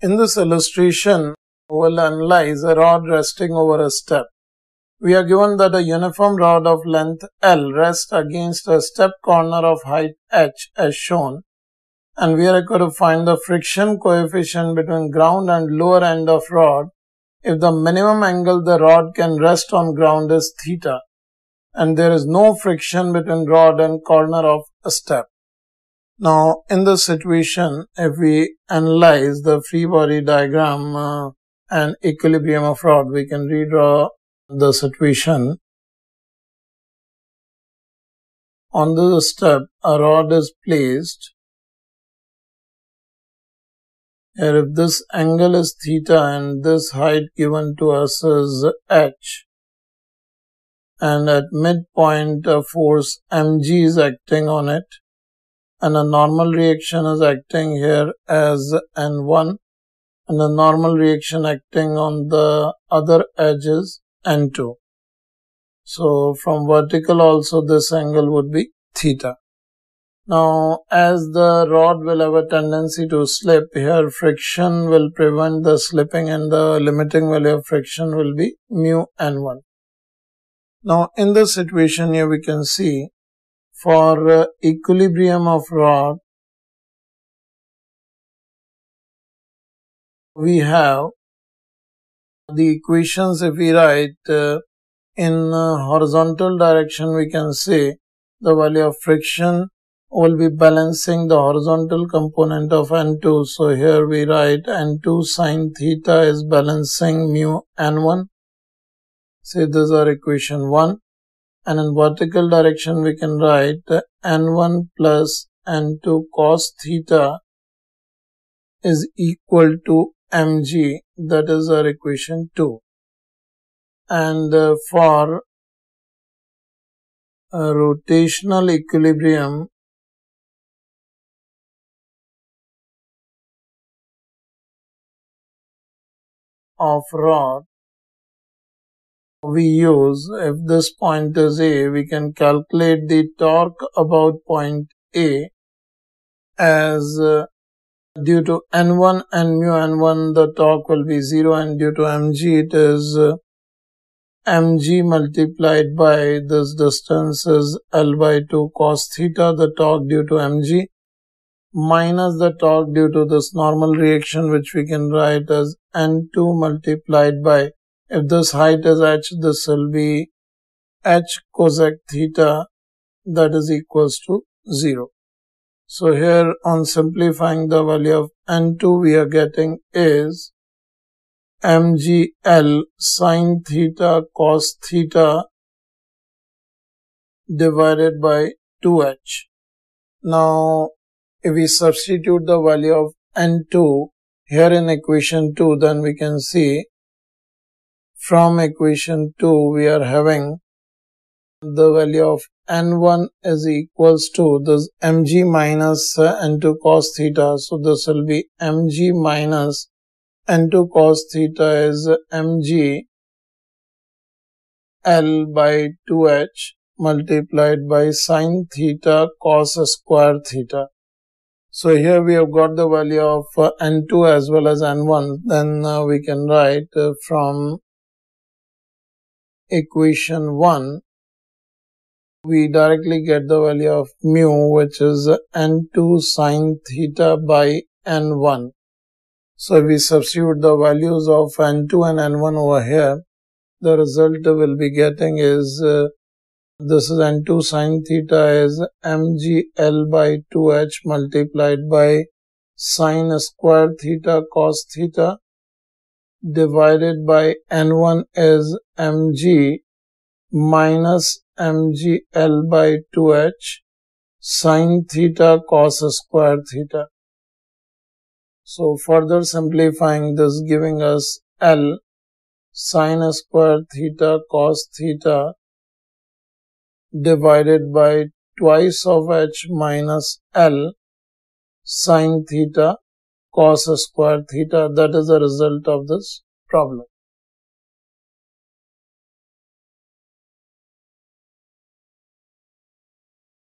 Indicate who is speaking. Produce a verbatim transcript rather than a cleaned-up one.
Speaker 1: In this illustration, we'll analyze a rod resting over a step. We are given that a uniform rod of length L rests against a step corner of height h as shown, and we are going to find the friction coefficient between ground and lower end of rod if the minimum angle the rod can rest on ground is theta, and there is no friction between rod and corner of a step. Now, in this situation, if we analyze the free body diagram uh, and equilibrium of rod, we can redraw the situation. On the step, a rod is placed. Here, if this angle is theta and this height given to us is h, and at midpoint a force mg is acting on it, and a normal reaction is acting here as N one, and a normal reaction acting on the other edge is N two. So from vertical also this angle would be theta. Now, as the rod will have a tendency to slip, here friction will prevent the slipping and the limiting value of friction will be mu N one. Now, in this situation here we can see for uh, equilibrium of rod, we have the equations. If we write uh, in uh, horizontal direction, we can say the value of friction will be balancing the horizontal component of N two. So here we write N two sine theta is balancing mu N one. Say this is our equation one. And in vertical direction, we can write N one plus N two cos theta is equal to mg. That is our equation two. And uh, for a rotational equilibrium, of rod, we use, if this point is A, we can calculate the torque about point A as uh, due to N one and mu N one the torque will be zero, and due to mg it is uh, mg multiplied by this distance is L by two cos theta, the torque due to mg, minus the torque due to this normal reaction, which we can write as N two multiplied by, if this height is h, this will be h cosec theta, that is equals to zero. So here on simplifying the value of N two, we are getting is mgl sine theta cos theta divided by two h. Now, if we substitute the value of N two here in equation two, then we can see from equation two we are having the value of N one is equals to this mg minus uh, N two cos theta. So this will be mg minus N two cos theta is mg L by two h multiplied by sine theta cos square theta. So here we have got the value of uh, N two as well as N one. Then uh, we can write uh, from equation one, we directly get the value of mu, which is N two sine theta by N one. So if we substitute the values of N two and N one over here, the result we'll be getting is uh, this is N two sine theta is mg L by two h multiplied by sine square theta cos theta divided by N one is mg minus mg L by two h sine theta cos square theta. So further simplifying this, giving us L sine square theta cos theta divided by twice of h minus L sine theta cos square theta. That is the result of this problem.